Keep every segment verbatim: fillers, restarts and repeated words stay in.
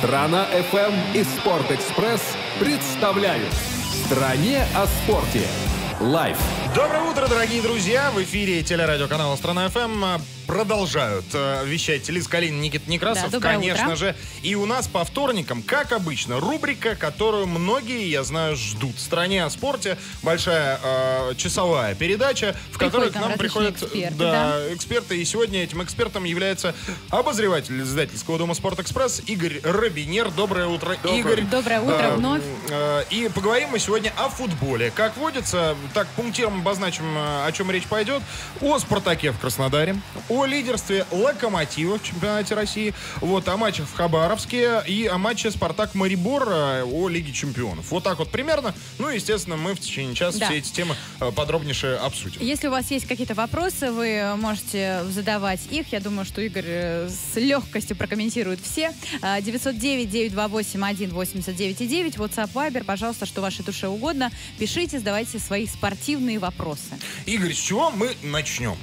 Страна эф эм и Спортэкспресс представляют «В стране о спорте». Лайв. Доброе утро, дорогие друзья! В эфире телерадиоканала «Страна эф эм» продолжают э, вещать Лиза Калинина, Никита Некрасов, да, конечно утро. же. И у нас по вторникам, как обычно, рубрика, которую многие, я знаю, ждут. В «Стране о спорте» большая э, часовая передача, в которой к нам приходят эксперты, да, да. эксперты. И сегодня этим экспертом является обозреватель издательского дома «Спортэкспресс» Игорь Робинер. Доброе утро, Доброе. Игорь. Доброе утро Э, вновь. э, и поговорим мы сегодня о футболе. Как водится, так пунктиром обозначим, о чем речь пойдет. О «Спартаке» в Краснодаре, о лидерстве «Локомотива» в чемпионате России, вот, о матчах в Хабаровске и о матче «Спартак-Марибор» о Лиге чемпионов. Вот так вот примерно. Ну, естественно, мы в течение часа да. все эти темы подробнейше обсудим. Если у вас есть какие-то вопросы, вы можете задавать их. Я думаю, что Игорь с легкостью прокомментирует все. девятьсот девять девятьсот двадцать восемь один восемьдесят девять девять. WhatsApp, Viber. Пожалуйста, что вашей душе угодно. Пишите, задавайте свои спортивные вопросы. Игорь, с чего мы начнем?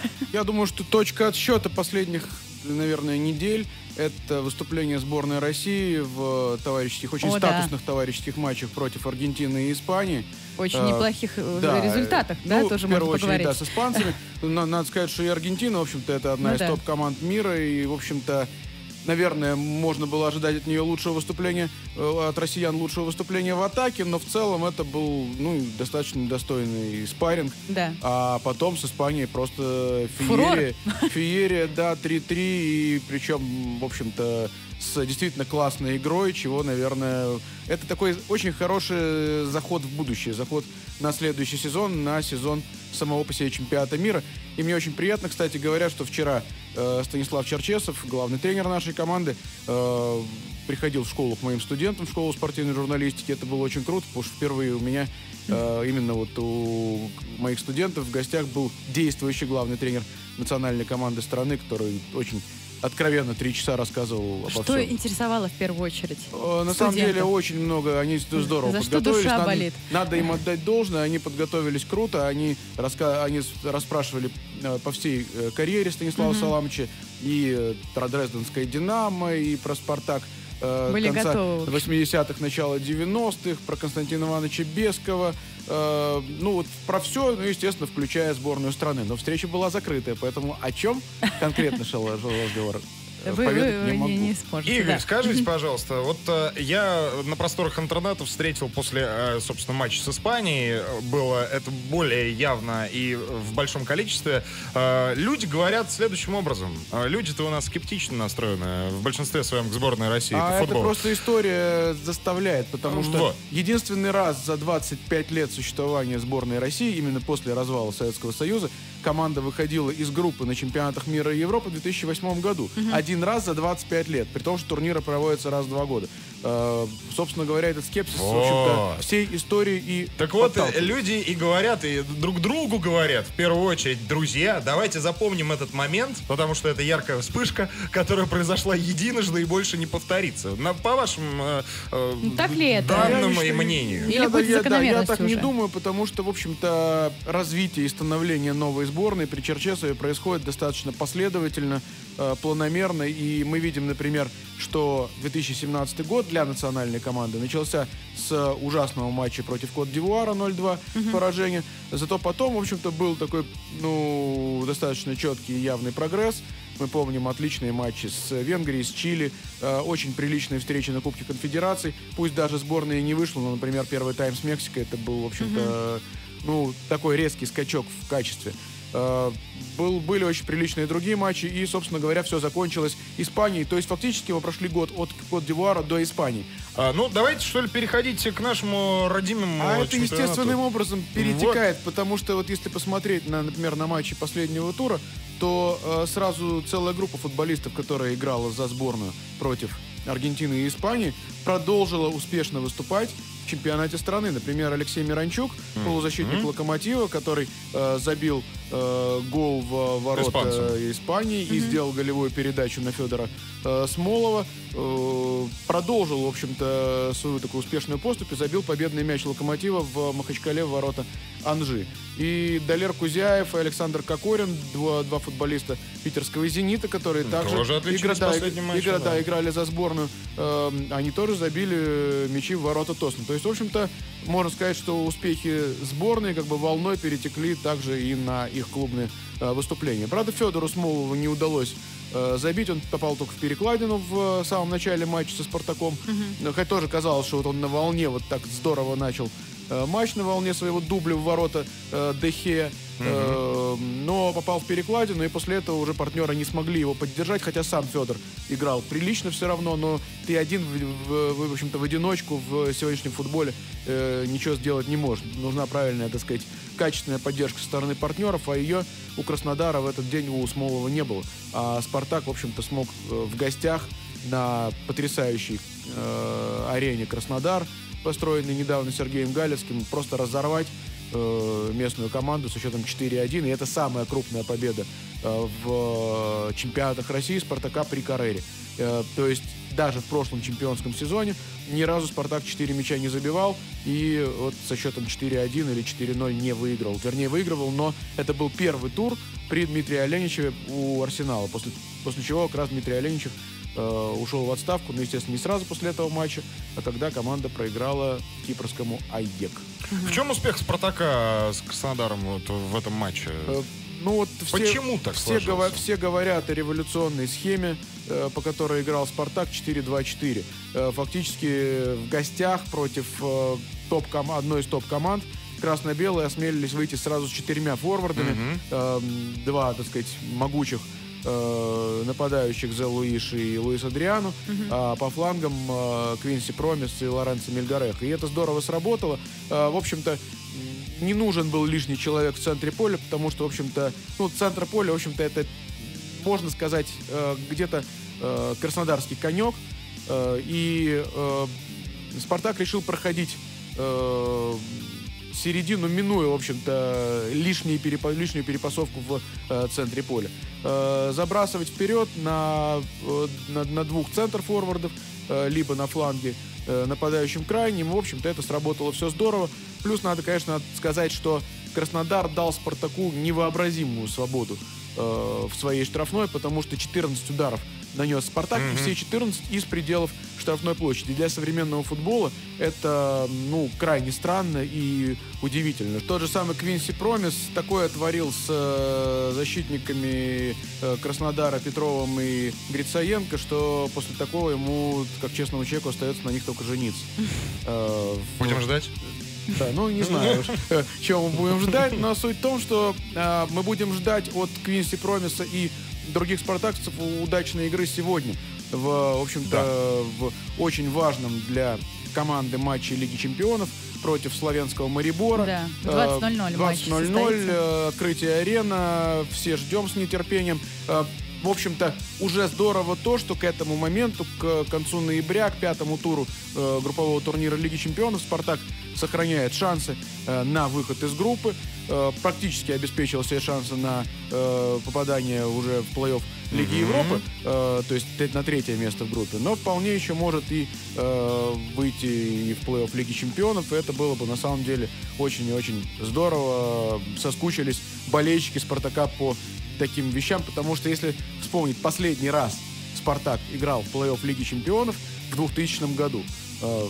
Я думаю, что точка отсчета последних, наверное, недель — это выступление сборной России в товарищеских, очень О, статусных да. товарищеских матчах против Аргентины и Испании. Очень А, неплохих да, результатах, да, ну, тоже в первую можно очередь, поговорить. да, с испанцами. Надо сказать, что и Аргентина, в общем-то, это одна Ну, из да. топ-команд мира, и, в общем-то, наверное, можно было ожидать от нее лучшего выступления, от россиян лучшего выступления в атаке, но в целом это был, ну, достаточно достойный спарринг. Да. А потом с Испанией просто Фурор. феерия. Феерия, да, три-три, и причем, в общем-то, с действительно классной игрой, чего, наверное, это такой очень хороший заход в будущее, заход на следующий сезон, на сезон самого по себе чемпионата мира. И мне очень приятно, кстати говоря, что вчера э, Станислав Черчесов, главный тренер нашей команды, э, приходил в школу к моим студентам, в школу спортивной журналистики. Это было очень круто, потому что впервые у меня, э, именно вот у моих студентов в гостях был действующий главный тренер национальной команды страны, который очень откровенно три часа рассказывал обо Что всем. интересовало в первую очередь? Э, На самом деле очень много, они здорово За что подготовились. душа надо, болит. надо им отдать должное, они подготовились круто, они, раска... они с- расспрашивали э, по всей э, карьере Станислава Мгм. Саламовича и э, про Дрезденское «Динамо», и про «Спартак» э, Были конца готовы, в общем. восьмидесятых, начала девяностых, про Константина Ивановича Бескова, э, ну вот про все, ну, естественно, включая сборную страны. Но встреча была закрытая, поэтому о чем конкретно шел разговор? э, Вы, поведать вы не могу. не, не сможете. Игорь, да. скажите, пожалуйста, вот э, я на просторах интернета встретил после, э, собственно, матча с Испанией, э, было это более явно и в большом количестве. Э, люди говорят следующим образом. Э, люди-то у нас скептично настроены в большинстве своем к сборной России А по это футболу. просто история заставляет, потому что Вот. единственный раз за двадцать пять лет существования сборной России, именно после развала Советского Союза, команда выходила из группы на чемпионатах мира и Европы в две тысячи восьмом году. Один раз за двадцать пять лет, при том, что турниры проводятся раз в два года. Э, собственно говоря, этот скепсис, в общем-то, Вот. всей истории и Так вот, э, подталкивает. люди и говорят, и друг другу говорят, в первую очередь, друзья, давайте запомним этот момент, потому что это яркая вспышка, которая произошла единожды и больше не повторится. На, по вашим э, э, Ну, так ли это? данным Я и лично- мнению. Или Я, будет я- да, я закономерность так не уже? думаю, потому что, в общем-то, развитие и становление новой сборной при Черчесове происходит достаточно последовательно, э, планомерно. И мы видим, например, что две тысячи семнадцатый год для национальной команды начался с ужасного матча против Кот-д'Ивуара ноль-два поражения. Зато потом, в общем-то, был такой, ну, достаточно четкий и явный прогресс. Мы помним отличные матчи с Венгрией, с Чили, э, очень приличные встречи на Кубке Конфедераций. Пусть даже сборная и не вышла, но, например, первый тайм с Мексикой, это был, в общем-то, ну, такой резкий скачок в качестве. Э, был, были очень приличные другие матчи, и, собственно говоря, все закончилось Испанией. То есть, фактически, мы прошли год от Кот-д'Ивуара до Испании. А, ну, давайте, что ли, переходить к нашему родимому А это чемпионату. естественным образом перетекает, потому что вот если посмотреть, на, например, на матчи последнего тура, то э, сразу целая группа футболистов, которая играла за сборную против Аргентины и Испании, продолжила успешно выступать. В в чемпионате страны. Например, Алексей Миранчук, mm-hmm. полузащитник «Локомотива», который э, забил э, гол в ворота Испанцам. Испании mm-hmm. и сделал голевую передачу на Федора э, Смолова. Э, продолжил, в общем-то, свою такую успешную поступь и забил победный мяч «Локомотива» в Махачкале в ворота Анжи. И Далер Кузяев и Александр Кокорин, два, два футболиста питерского «Зенита», которые также игра, да, матче, игра, да. Да, играли за сборную, э, они тоже забили мячи в ворота Тосно. То есть, в общем-то, можно сказать, что успехи сборной как бы волной перетекли также и на их клубные э, выступления. Правда, Федору Смолову не удалось э, забить, он попал только в перекладину в э, самом начале матча со «Спартаком». Mm-hmm. Хотя тоже казалось, что вот он на волне вот так здорово начал матч, на волне своего дубля в ворота э, Дехе, э, mm-hmm. но попал в перекладину, и после этого уже партнеры не смогли его поддержать, хотя сам Федор играл прилично все равно, но ты один, в, в, в общем-то, в одиночку в сегодняшнем футболе э, ничего сделать не можешь. Нужна правильная, так сказать, качественная поддержка со стороны партнеров, а ее у Краснодара в этот день у Смолова не было. А «Спартак», в общем-то, смог э, в гостях на потрясающей э, арене «Краснодар», построенный недавно Сергеем Галицким, просто разорвать э, местную команду со счетом четыре один. И это самая крупная победа э, в э, чемпионатах России «Спартака» при Каррере. Э, то есть даже в прошлом чемпионском сезоне ни разу «Спартак» четыре мяча не забивал и вот со счетом четыре один или четыре ноль не выиграл. Вернее, выигрывал, но это был первый тур при Дмитрии Оленичеве у «Арсенала», после, после чего как раз Дмитрий Оленичев ушел в отставку, но, естественно, не сразу после этого матча, а когда команда проиграла кипрскому «Айек». В чем успех «Спартака» с Краснодаром вот в этом матче? Ну, вот все, Почему так все, говор, все говорят о революционной схеме, э, по которой играл «Спартак» четыре два четыре. Э, фактически в гостях против э, топ одной из топ-команд красно-белые осмелились выйти сразу с четырьмя форвардами. Mm-hmm. Э, два, так сказать, могучих нападающих Зе Луиш и Луис Адриану, uh-huh. а по флангам э, Квинси Промис и Лоренцо Мельгарех. И это здорово сработало. Э, в общем-то, не нужен был лишний человек в центре поля, потому что, в общем-то, ну, центр поля, в общем-то, это, можно сказать, э, где-то э, краснодарский конек. Э, и э, «Спартак» решил проходить э, середину, минуя, в общем-то, лишнюю, перепа- лишнюю перепасовку в э, центре поля. Э, забрасывать вперед на, э, на, на двух центр-форвардов, э, либо на фланге э, нападающим крайним. В общем-то, это сработало все здорово. Плюс надо, конечно, сказать, что Краснодар дал «Спартаку» невообразимую свободу э, в своей штрафной, потому что четырнадцать ударов нанес «Спартак», mm-hmm. и все четырнадцать из пределов штрафной площади. Для современного футбола это, ну, крайне странно и удивительно. Тот же самый Квинси Промис такое творил с э, защитниками э, Краснодара Петровым и Грицаенко, что после такого ему, как честному человеку, остается на них только жениться. Э, Будем вот. ждать? Да, ну не знаю, чего мы будем ждать, но суть в том, что э, мы будем ждать от Квинси Промиса и других спартакцев удачной игры сегодня в, в общем-то, да. в очень важном для команды матче Лиги Чемпионов против славянского Марибора. Да, двадцать ноль ноль двадцать ноль ноль, открытие арены, все ждем с нетерпением. В общем-то, уже здорово то, что к этому моменту, к концу ноября, к пятому туру э, группового турнира Лиги Чемпионов, «Спартак» сохраняет шансы э, на выход из группы, э, практически обеспечил себе шансы на э, попадание уже в плей-офф Лиги mm-hmm. Европы, э, то есть на третье место в группе, но вполне еще может и э, выйти и в плей-офф Лиги Чемпионов, и это было бы на самом деле очень и очень здорово. Соскучились болельщики «Спартака» по таким вещам, потому что если вспомнить последний раз «Спартак» играл в плей-офф Лиги Чемпионов в двухтысячном году, э,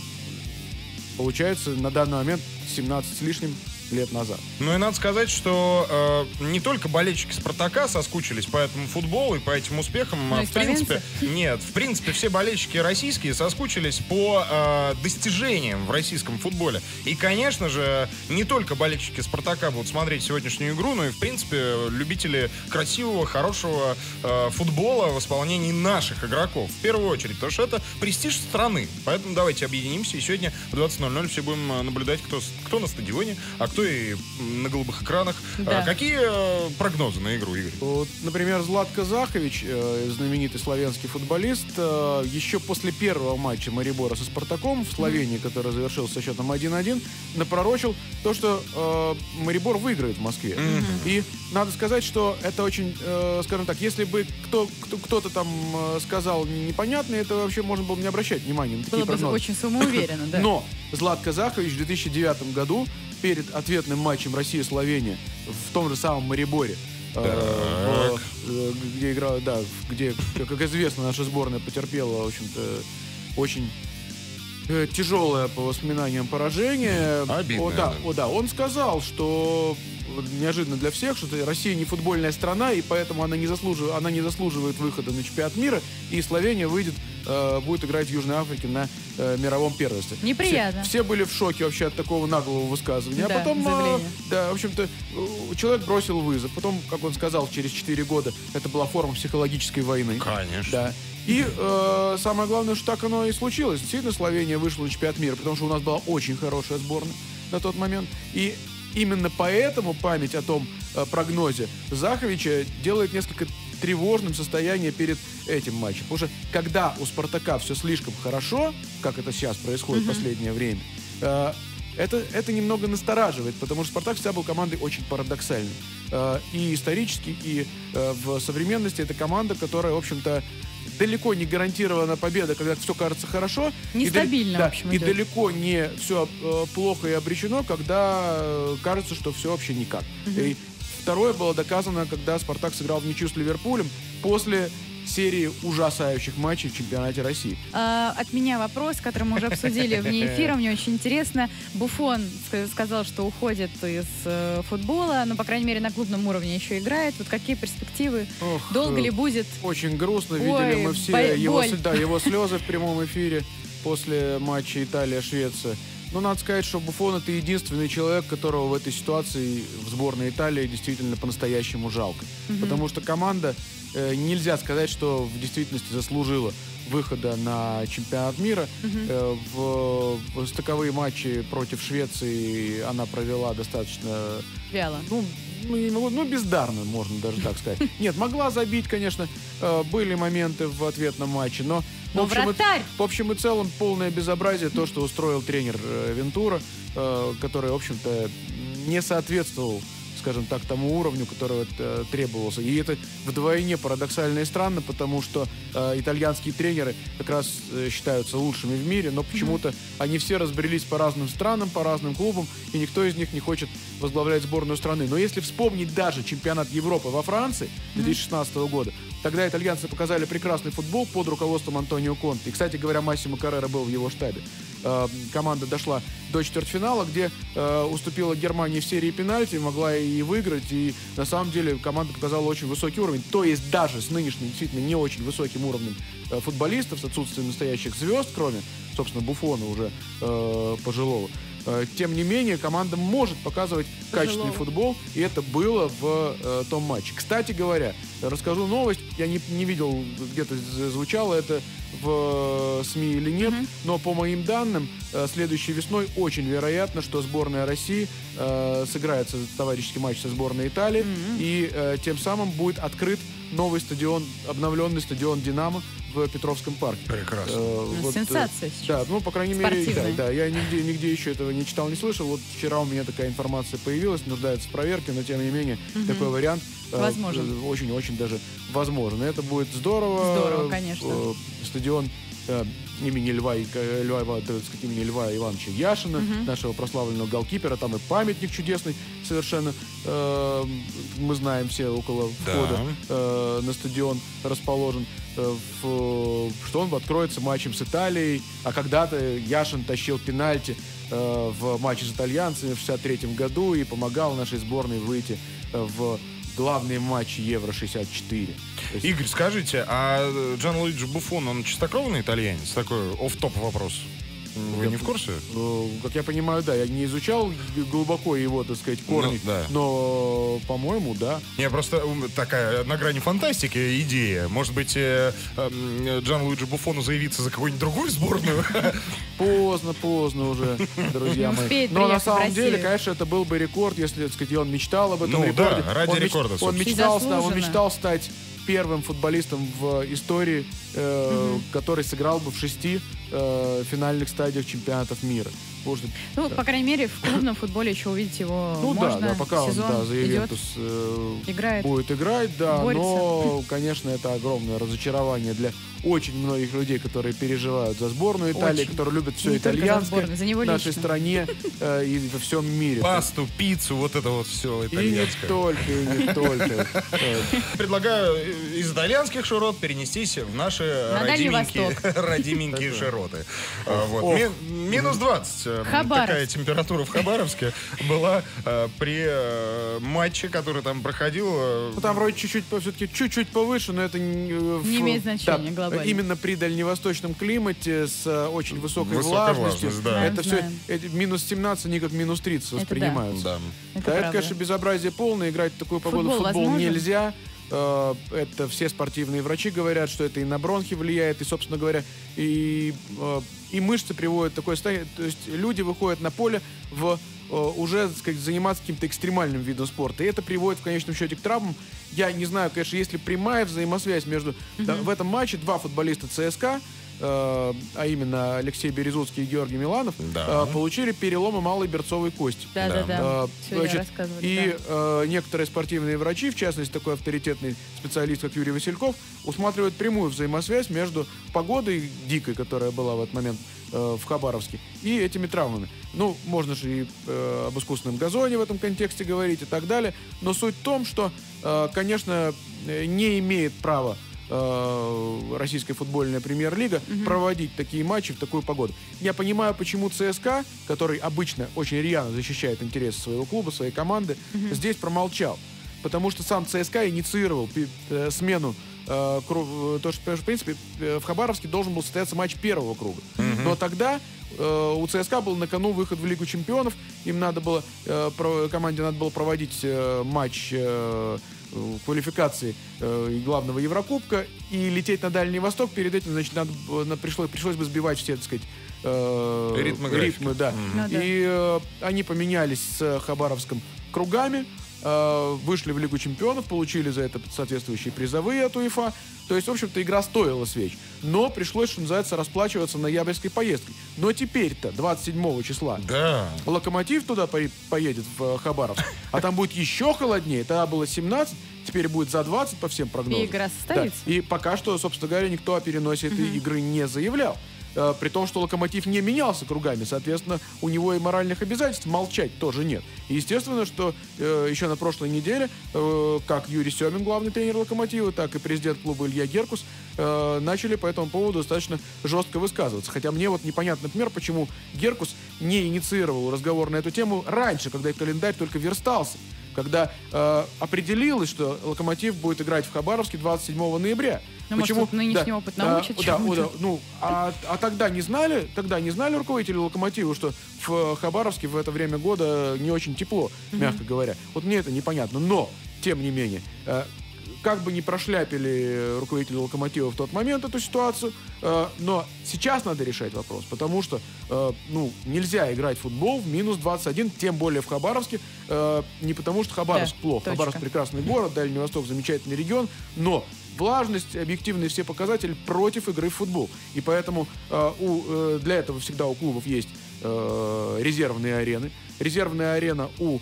получается на данный момент семнадцать с лишним лет назад. Ну и надо сказать, что э, не только болельщики «Спартака» соскучились по этому футболу и по этим успехам. Ну, в принципе, нет, в принципе, все болельщики российские соскучились по э, достижениям в российском футболе. И, конечно же, не только болельщики «Спартака» будут смотреть сегодняшнюю игру, но и, в принципе, любители красивого, хорошего э, футбола в исполнении наших игроков. В первую очередь, потому что это престиж страны. Поэтому давайте объединимся, и сегодня в двадцать ноль ноль все будем наблюдать, кто, кто на стадионе, а кто что и на голубых экранах. Да. А какие э, прогнозы на игру, Игорь? Вот, например, Златко Захович, э, знаменитый славянский футболист, э, еще после первого матча Марибора со Спартаком в Словении, mm-hmm. который завершился со счетом один-один, напророчил то, что э, Марибор выиграет в Москве. Mm-hmm. И надо сказать, что это очень, э, скажем так, если бы кто, кто, кто-то там э, сказал непонятно, это вообще можно было бы не обращать внимания на такие Было прогнозы. бы очень самоуверенно, да. Но Златко Захович в две тысячи девятом году перед ответным матчем Россия-Словения в том же самом Мариборе, э, в, э, где играла, да, где, как известно, наша сборная потерпела, в общем-то, очень э, тяжелое по воспоминаниям поражение. Обидное, О, да, да. о, да, он сказал, что неожиданно для всех, что Россия не футбольная страна, и поэтому она не заслуживает, она не заслуживает выхода на чемпионат мира, и Словения выйдет, э, будет играть в Южной Африке на э, мировом первенстве. Неприятно. Все, все были в шоке вообще от такого наглого высказывания. Да, а потом, э, заявление. да, в общем-то, э, человек бросил вызов. Потом, как он сказал, через четыре года это была форма психологической войны. Конечно. Да. И э, самое главное, что так оно и случилось. Действительно, Словения вышла на чемпионат мира, потому что у нас была очень хорошая сборная на тот момент. И именно поэтому память о том э, прогнозе Заховича делает несколько тревожным состояние перед этим матчем. Потому что когда у «Спартака» все слишком хорошо, как это сейчас происходит mm-hmm. в последнее время, э, это, это немного настораживает, потому что «Спартак» всегда был командой очень парадоксальной. Э, и исторически, и э, в современности это команда, которая, в общем-то, далеко не гарантирована победа, когда все кажется хорошо. Нестабильно, и, да, в общем, и идет. далеко не все э, плохо и обречено, когда э, кажется, что все вообще никак. Угу. И второе было доказано, когда «Спартак» сыграл в ничью с «Ливерпулем» после серии ужасающих матчей в чемпионате России. А, от меня вопрос, который мы уже обсудили вне эфира, мне очень интересно. Буфон sk- сказал, что уходит из э, футбола, но, по крайней мере, на клубном уровне еще играет. Вот какие перспективы? Ох, Долго э, ли будет? Очень грустно. Видели Ой, мы все боль- его, боль. да, его слезы в прямом эфире после матча Италия-Швеция. Но надо сказать, что Буфон — это единственный человек, которого в этой ситуации в сборной Италии действительно по-настоящему жалко. Мгм. Потому что команда, э, нельзя сказать, что в действительности заслужила выхода на чемпионат мира. Мгм. Э, в, в стыковые матчи против Швеции она провела достаточно, Вяло. ну, ну, не могу- ну, бездарно, можно даже так сказать. Нет, могла забить, конечно, э, были моменты в ответном матче, но... в Но общем и- вратарь! в общем и целом, полное безобразие то, что устроил тренер э, Вентура, э, который, в общем-то, не соответствовал, скажем так, тому уровню, которого э, требовался. И это вдвойне парадоксально и странно, потому что э, итальянские тренеры как раз э, считаются лучшими в мире, но почему-то они все разбрелись по разным странам, по разным клубам, и никто из них не хочет возглавлять сборную страны. Но если вспомнить даже чемпионат Европы во Франции две тысячи шестнадцатого года, тогда итальянцы показали прекрасный футбол под руководством Антонио Конте. И, кстати говоря, Массимо Каррера был в его штабе. Э, команда дошла до четвертьфинала, где э, уступила Германии в серии пенальти, могла и выиграть. И на самом деле команда показала очень высокий уровень. То есть даже с нынешним действительно не очень высоким уровнем э, футболистов, с отсутствием настоящих звезд, кроме, собственно, Буфона уже э, пожилого. Э, Тем не менее, команда может показывать качественный Пожилого. футбол, и это было в э, том матче. Кстати говоря, расскажу новость, я не, не видел, где-то з- звучало это в э, СМИ или нет, Мгм. но по моим данным, э, следующей весной очень вероятно, что сборная России э, сыграет со- товарищеский матч со сборной Италии, Мгм. и э, тем самым будет открыт новый стадион, обновленный стадион «Динамо» в Петровском парке. Прекрасно. Э, Ну, вот, э, сенсация сейчас. Да, ну, по крайней мере, да, Спортивная. да, я нигде, нигде еще этого не читал, не слышал. Вот вчера у меня такая информация появилась, нуждается в проверке, но тем не менее Мгм. такой вариант э, Возможен. э, очень-очень даже возможен. И это будет здорово. Здорово, конечно. Э, Стадион э, имени Льва, и- э, Льва, Ива- так сказать, имени Льва Ивановича Яшина, Мгм. нашего прославленного голкипера. Там и памятник чудесный совершенно. э, мы знаем все около Да. входа э, на стадион расположен. э, в- что он откроется матчем с Италией. А когда-то Яшин тащил пенальти э, в матче с итальянцами в шестьдесят третьем году и помогал нашей сборной выйти э, в главные матчи Евро шестьдесят четыре. То есть- Игорь, скажите, а Джанлуиджи Буфон, он чистокровный итальянец? Такой офф-топ вопрос. Вы не в курсе? Э, Как я понимаю, да. Я не изучал глубоко его, так сказать, корни. Ну, да. Но, по-моему, да. Не, просто м, такая на грани фантастики идея. Может быть, э, э, Джанлуиджи Буфону заявиться за какую-нибудь другую сборную? Поздно, поздно уже, друзья Не мои. успеет Но на приехать в самом деле, Россию. конечно, это был бы рекорд, если, так сказать, он мечтал об этом Ну рекорде. да, ради он рекорда, Он собственно. мечтал, ста- он Заслуженно. мечтал стать первым футболистом в истории, э, который сыграл бы в шести э, финальных стадиях чемпионатов мира. Может, Ну, по крайней мере, в клубном футболе еще увидеть его ну можно. да, да, пока он Сезон да, за идет, Ювентус э, играет. будет играть, да, борется. но, конечно, это огромное разочарование для очень многих людей, которые переживают за сборную Италии, Очень. которые любят все Не только за итальянское сборную, за него в нашей лично. стране э, и во всем мире. Пасту, пиццу, вот это вот все И не итальянское. только, и не только. Э, Предлагаю из итальянских широт перенестись в наши На Дальний родименькие, Восток. родименькие широты. А, вот. Ох. Ми- Минус двадцать. э, Хабаровск. Такая температура в Хабаровске была э, при э, матче, который там проходил. э, Ну, там вроде чуть-чуть, все-таки чуть-чуть повыше, но это не, э, в- Не имеет значения да, глобально. Именно при дальневосточном климате с э, очень высокой Высокая влажностью. влажность, да. Это Знаем, все знаем. минус семнадцать, они как минус тридцать Это да. воспринимаются. Да. Это Да, это, правда. конечно, безобразие полное. Играть в такую погоду в Футбол футбол возможен? нельзя. Э, Это все спортивные врачи говорят, что это и на бронхи влияет, и, собственно говоря, и, э, и мышцы приводят в такое состояние. То есть люди выходят на поле в э, уже, так сказать, заниматься каким-то экстремальным видом спорта. И это приводит в конечном счете к травмам. Я не знаю, конечно, есть ли прямая взаимосвязь между... Да, в этом матче два футболиста ЦСКА, э, а именно Алексей Березуцкий и Георгий Миланов, Да. э, получили переломы малой берцовой кости. Да, да, да. А, Сегодня значит, рассказывали. и да. э, некоторые спортивные врачи, в частности, такой авторитетный специалист, как Юрий Васильков, усматривают прямую взаимосвязь между погодой дикой, которая была в этот момент э, в Хабаровске, и этими травмами. Ну, можно же и э, об искусственном газоне в этом контексте говорить и так далее. Но суть в том, что, э, конечно, э, не имеет права э, российская футбольная премьер-лига проводить такие матчи в такую погоду. Я понимаю, почему ЦСКА, который обычно очень рьяно защищает интересы своего клуба, своей команды, здесь промолчал. Потому что сам ЦСКА инициировал пи- э, смену э, кру- э, то, что, в принципе, э, в Хабаровске должен был состояться матч первого круга. Но тогда э, у ЦСКА был на кону выход в Лигу чемпионов. Им надо было, э, про- команде надо было проводить э, матч э, э, квалификации э, и главного Еврокубка и лететь на Дальний Восток. Перед этим, значит, надо, было- на- пришлось, пришлось бы сбивать все, так сказать, э, Ритмы графика. ритмы, да. Ну да. И э, они поменялись с Хабаровском кругами, э, вышли в Лигу чемпионов, получили за это соответствующие призовые от УЕФА. То есть, в общем-то, игра стоила свеч. Но пришлось, что называется, расплачиваться ноябрьской поездкой. Но теперь-то, двадцать седьмого числа, Да. Локомотив туда по- поедет, в э, Хабаровск, а там будет еще холоднее. Тогда было семнадцать, теперь будет за двадцать по всем прогнозам. И игра состоится. Да. И пока что, собственно говоря, никто о переносе этой игры не заявлял. Э, При том, что Локомотив не менялся кругами, соответственно, у него и моральных обязательств молчать тоже нет. И естественно, что э, еще на прошлой неделе, э, как Юрий Семин, главный тренер Локомотива, так и президент клуба Илья Геркус э, начали по этому поводу достаточно жестко высказываться. Хотя мне вот непонятно, например, почему Геркус не инициировал разговор на эту тему раньше, когда календарь только верстался. Когда э, определилось, что Локомотив будет играть в Хабаровске двадцать седьмого ноября. Ну, может, тут нынешний опыт научит а, да, чему-то? да, ну, а, а тогда не знали, тогда не знали руководители Локомотива, что в Хабаровске в это время года не очень тепло, мягко говоря. Вот мне это непонятно. Но, тем не менее, э, как бы ни прошляпили руководители Локомотива в тот момент эту ситуацию, э, но сейчас надо решать вопрос, потому что э, ну, нельзя играть в футбол в минус двадцать один, тем более в Хабаровске, э, не потому что Хабаровск Да, плохо. точка. Хабаровск прекрасный город, Дальний Восток замечательный регион, но влажность, объективные все показатели против игры в футбол. И поэтому э, у, э, для этого всегда у клубов есть э, резервные арены. Резервная арена у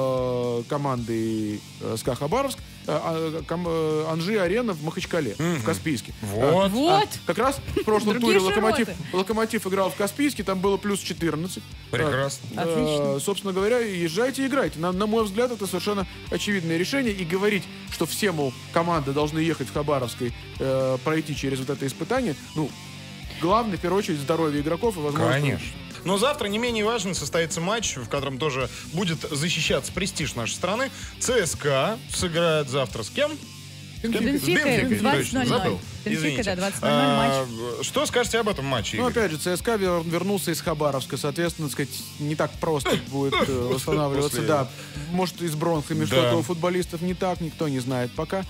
э, команды э, СКА Хабаровск, э, а, ком- э, Анжи-арена в Махачкале, в Каспийске. Вот. А, Вот. а, как раз в прошлом Другие туре Локомотив, широты. Локомотив играл в Каспийске, там было плюс четырнадцать. Прекрасно. Э, Отлично. собственно говоря, езжайте и играйте. На, на мой взгляд, это совершенно очевидное решение. И говорить, что все, мол, команды должны ехать в Хабаровск и э, пройти через вот это испытание, ну, главное, в первую очередь, здоровье игроков и возможность... Конечно. Но завтра не менее важно состоится матч, в котором тоже будет защищаться престиж нашей страны. ЦСКА сыграет завтра с кем? Бенфика в двадцать ноль ноль. Бенфика, да, двадцать ноль ноль матч. А, что скажете об этом матче, Ну, Игорь? опять же, ЦСКА вер- вернулся из Хабаровска, соответственно, так сказать, не так просто будет э, восстанавливаться. После- Да, может, и с бронхами Да. что-то у футболистов не так, никто не знает пока.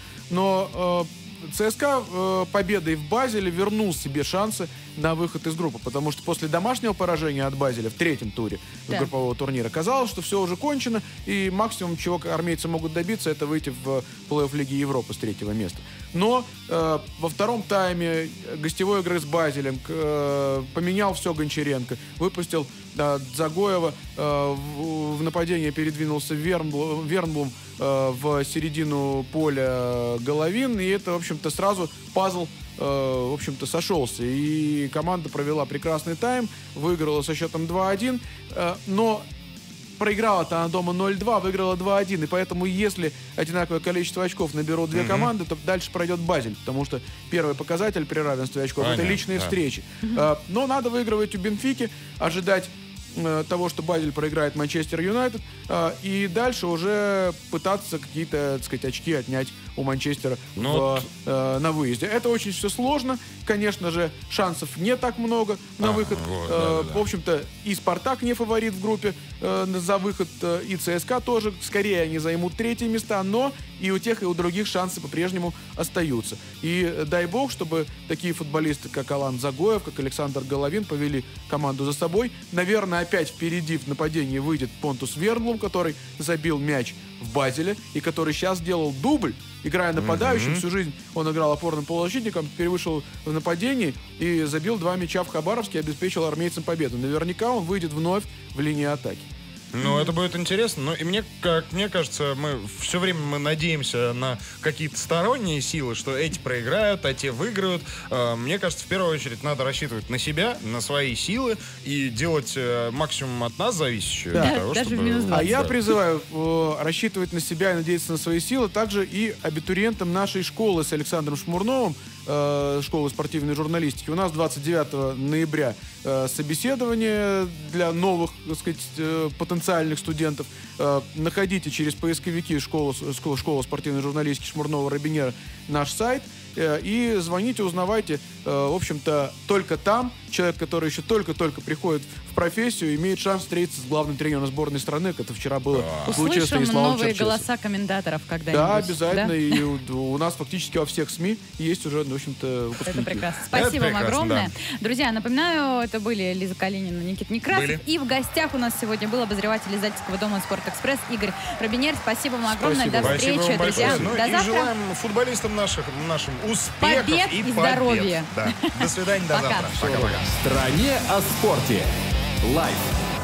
Но э, ЦСКА э, победой в Базеле вернул себе шансы на выход из группы, потому что после домашнего поражения от Базеля в третьем туре Да. группового турнира казалось, что все уже кончено, и максимум, чего армейцы могут добиться, это выйти в плей-офф Лиги Европы с третьего места. Но э, во втором тайме гостевой игры с Базелем э, поменял все Гончаренко, выпустил да, Дзагоева, э, в, в нападение передвинулся Вернблум, Вернблум э, в середину поля Головин, и это, в общем-то, сразу пазл э, в общем-то, сошелся. И команда провела прекрасный тайм, выиграла со счетом два один, э, но проиграла-то она дома ноль два, выиграла два один. И поэтому, если одинаковое количество очков наберут две команды, то дальше пройдет Базель. Потому что первый показатель при равенстве очков — это Понятно, личные да. встречи. Э, но надо выигрывать у Бенфики, ожидать э, того, что Базель проиграет Манчестер Юнайтед, э, и дальше уже пытаться какие-то, так сказать, очки отнять у Манчестера Ну в, вот- э, на выезде. Это очень все сложно. Конечно же, шансов не так много на А, выход. вот, Э, да-да-да. В общем-то, и Спартак не фаворит в группе э, за выход, э, и ЦСКА тоже. Скорее они займут третьи места, но и у тех, и у других шансы по-прежнему остаются. И э, дай бог, чтобы такие футболисты, как Алан Загоев, как Александр Головин, повели команду за собой. Наверное, опять впереди в нападении выйдет Понтус Вернблум, который забил мяч в Базеле и который сейчас сделал дубль, играя нападающим. Всю жизнь он играл опорным полузащитником, теперь вышел в нападении и забил два мяча в Хабаровске и обеспечил армейцам победу. Наверняка он выйдет вновь в линию атаки. Ну, это будет интересно. Но и мне, как мне кажется, мы все время мы надеемся на какие-то сторонние силы, что эти проиграют, а те выиграют. Э, Мне кажется, в первую очередь надо рассчитывать на себя, на свои силы и делать э, максимум от нас зависящее. Да, для того, даже в чтобы- минус А двадцать. я Да. призываю э, рассчитывать на себя и надеяться на свои силы также и абитуриентам нашей школы с Александром Шмурновым, э, школы спортивной журналистики. У нас двадцать девятого ноября э, собеседование для новых, так сказать, э, потенциальных студентов. Э, находите через поисковики школу, школу, школу спортивной журналистики Шмурнова-Робинера наш сайт э, и звоните, узнавайте. Э, в общем-то, только там человек, который еще только-только приходит в профессию, имеет шанс встретиться с главным тренером сборной страны, как это вчера было в случае Услышим Станиславом новые Черчесовым. голоса комментаторов когда-нибудь. Да, обязательно. Да? И у, у нас фактически во всех СМИ есть уже, в общем-то, Это выпускники. прекрасно. Спасибо вам прекрасно, огромное. Друзья, напоминаю, это были Лиза Калинина, Никита Некрасов. Были. И в гостях у нас сегодня был обозреватель Издательского дома «Спортэкспресс» Игорь Робинер. Спасибо вам огромное. Спасибо. До Спасибо встречи, вам друзья. большое. Ну До и завтра. желаем футболистам наших, нашим успехов Побед и, и побед. здоровья. Да. До свидания, до Пока. завтра. Пока-пока. В стране о спорте. Лайф